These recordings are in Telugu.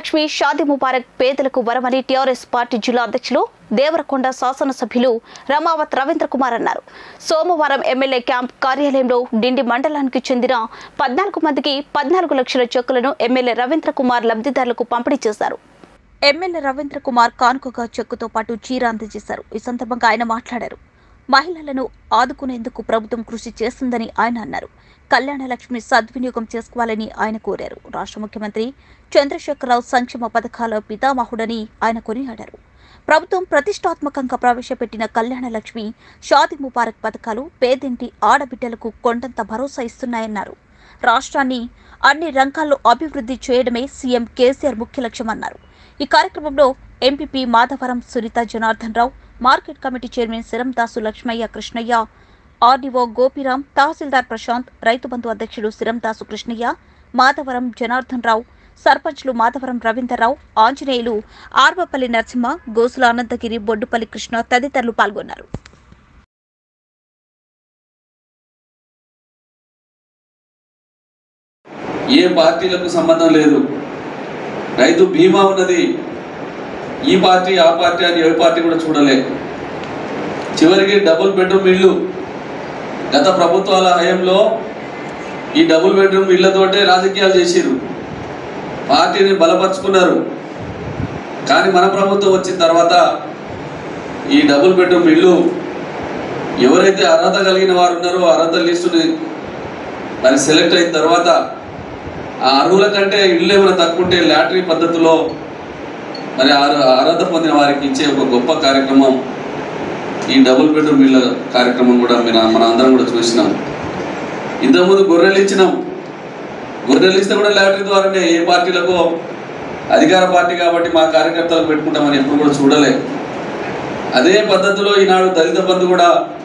లక్ష్మి షాదీ ముబారక్ పేదలకు వరమని టీఆర్ఎస్ పార్టీ జిల్లా అధ్యక్షులు దేవరకొండ శాసనసభ్యులు రమావత్ రవీంద్ర కుమార్ అన్నారు. సోమవారం ఎమ్మెల్యే క్యాంప్ కార్యాలయంలో డిండి మండలానికి చెందిన 14 మందికి 14 లక్షల చెక్కులను ఎమ్మెల్యే రవీంద్ర కుమార్ లబ్ధిదారులకు పంపిణీ చేశారు. ఎమ్మెల్యే రవీంద్ర కుమార్ కానుకగా చెక్కుతో పాటు చీర అందజేశారు. ఈ సందర్భంగా ఆయన మాట్లాడారు. మహిళలను ఆదుకునేందుకు ప్రభుత్వం కృషి చేస్తుందని ఆయన అన్నారు. కళ్యాణ లక్ష్మి సద్వినియోగం చేసుకోవాలని ఆయన కోరారు. రాష్ట్ర ముఖ్యమంత్రి చంద్రశేఖరరావు సంక్షేమ పథకాల పితామహుడని ఆయన కొనియాడారు. ప్రభుత్వం ప్రతిష్టాత్మకంగా ప్రవేశపెట్టిన కళ్యాణ లక్ష్మి, షాదీ ముబారక్ పథకాలు పేదింటి ఆడబిడ్డలకు కొండంత భరోసా ఇస్తున్నాయన్నారు. రాష్ట్రాన్ని అన్ని రంగాల్లో అభివృద్ధి చేయడమే సీఎం కేసీఆర్ ముఖ్య లక్ష్యమన్నారు. ఈ కార్యక్రమంలో MPP Madhavaram Sunitha Janardhan Rao, market committee chairman Sirandasu Lakshmaiah Krishnaiah, RDO Gopiram, తహసీల్దార్ ప్రశాంత్, రైతు బంధు అధ్యక్షుడు సిరందాసు కృష్ణయ్య, మాధవరం జనార్దన్ రావు, సర్పంచ్లు మాధవరం రవీందర్రావు, ఆంజనేయులు, ఆర్వపల్లి నరసింహ, గోసుల అనంతగిరి, బొడ్డుపల్లి కృష్ణ తదితరులు పాల్గొన్నారు. ఏ పార్టీలకు సంబంధం లేదు. రైతు బీమా ఉన్నది. ఈ పార్టీ ఆ పార్టీ అని ఏ పార్టీ కూడా చూడలే. చివరికి డబుల్ బెడ్రూమ్ ఇళ్ళు గత ప్రభుత్వాల హయాంలో ఈ డబుల్ బెడ్రూమ్ ఇళ్లతోటే రాజకీయాలు చేసిరు, పార్టీని బలపరుచుకున్నారు. కానీ మన ప్రభుత్వం వచ్చిన తర్వాత ఈ డబుల్ బెడ్రూమ్ ఇళ్ళు ఎవరైతే అర్హత కలిగిన వారు ఉన్నారో అర్హత లిస్టుని మరి సెలెక్ట్ అయిన తర్వాత ఆ అర్హుల కంటే ఇళ్ళు ఏమైనా తక్కువ ఉంటే లాటరీ పద్ధతిలో మరి అర్హత పొందిన వారికి ఇచ్చే ఒక గొప్ప కార్యక్రమం ఈ డబుల్ బెడ్రూమ్ ఇళ్ళ కార్యక్రమం కూడా మన అందరం కూడా చూసినాం. ఇంతకుముందు గొర్రెలు ఇచ్చినాం. గొర్రెలు ఇస్తే కూడా లాటరీ ద్వారానే, ఏ పార్టీలకు అధికార పార్టీ కాబట్టి మా కార్యకర్తలకు పెట్టుకుంటామని ఎప్పుడు కూడా చూడలే. అదే పద్ధతిలో ఈనాడు దళిత బంధు కూడా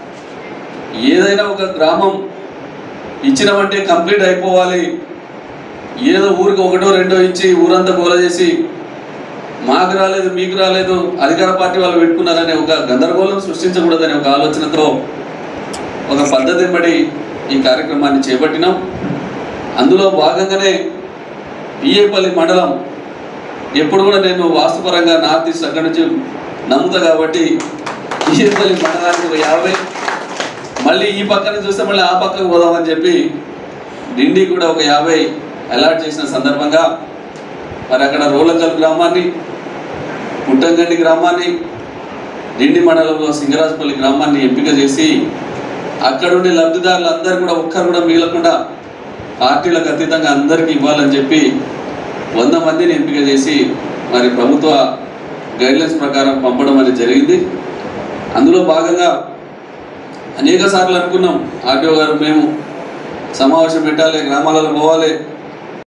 ఏదైనా ఒక గ్రామం ఇచ్చినామంటే కంప్లీట్ అయిపోవాలి, ఏదో ఊరికి ఒకటో రెండో ఇచ్చి ఊరంతా గోల చేసి మాకు రాలేదు మీకు రాలేదు అధికార పార్టీ వాళ్ళు పెట్టుకున్నారనే ఒక గందరగోళం సృష్టించకూడదనే ఒక ఆలోచనతో ఒక పద్ధతిని బట్టి ఈ కార్యక్రమాన్ని చేపట్టినాం. అందులో భాగంగానే పిఏపల్లి మండలం ఎప్పుడు కూడా నేను వాస్తుపరంగా నార్త్ ఈస్ట్ అక్కడి నుంచి నమ్ముతా కాబట్టి పిఏపల్లి మండలానికి ఒక 50, మళ్ళీ ఈ పక్కన చూస్తే మళ్ళీ ఆ పక్కకు పోదామని చెప్పి డిండి కూడా ఒక 50 అలాట్ చేసిన సందర్భంగా మరి అక్కడ రోలకల్ గ్రామాన్ని, పుట్టంగండి గ్రామాన్ని, డిండి మండలంలో సింగరాజపల్లి గ్రామాన్ని ఎంపిక చేసి అక్కడుండే లబ్ధిదారులందరూ కూడా ఒక్కరు కూడా మిగలకుండా పార్టీలకు అతీతంగా అందరికీ ఇవ్వాలని చెప్పి 100 మందిని ఎంపిక చేసి మరి ప్రభుత్వ గైడ్లైన్స్ ప్రకారం పంపడం అనేది జరిగింది. అందులో భాగంగా అనేక సార్లు అనుకున్నాం, ఆర్టీఓ గారు మేము సమావేశం పెట్టాలి, గ్రామాలలో పోవాలి,